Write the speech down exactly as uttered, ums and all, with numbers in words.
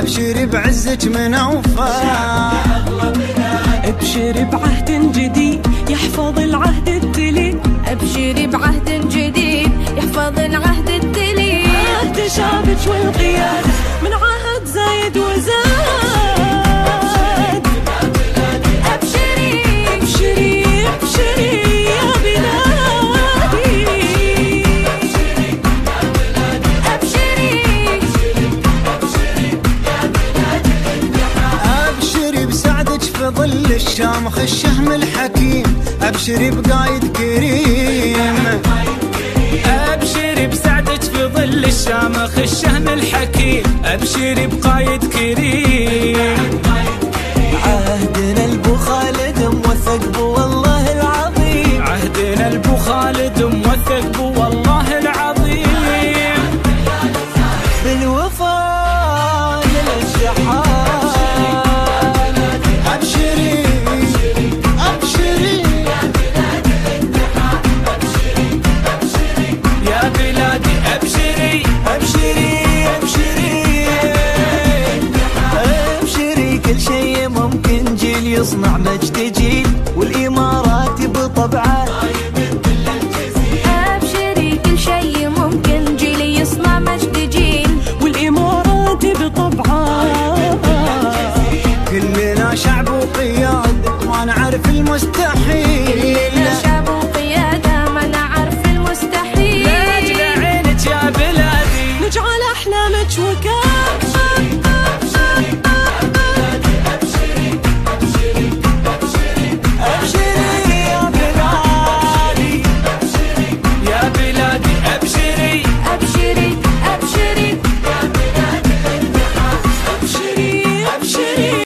ابشري بعزك من اوفى، ابشري بعهد جديد يحفظ العهد التلي، ابشري بعهد جديد يحفظ العهد التلي. عهد شعبك والقيادة من عهد زايد وزاد. ابشري ابشري ابشري يا بلادي، ابشري ابشري بسعدك في ظل الشامخ الشهم الحكيم، ابشري بقايد كريم، ابشري بسعدك في ظل الشامخ الشهم الحكيم، ابشري بقايد كريم. عهدنا البو خالد موثق بو والله العظيم، عهدنا البو خالد موثق بو والله العظيم، بالوفاء للشحات. ابشري ابشري يا بلادي ابشري ابشري ابشري ابشري، كل شيء ممكن جيل يصنع مجد جيل، والامارات بطبعه. ابشري كل شيء ممكن جيل يصنع مجد جيل، والامارات بطبعها. كلنا شعب وقياد ما نعرف المستحيل.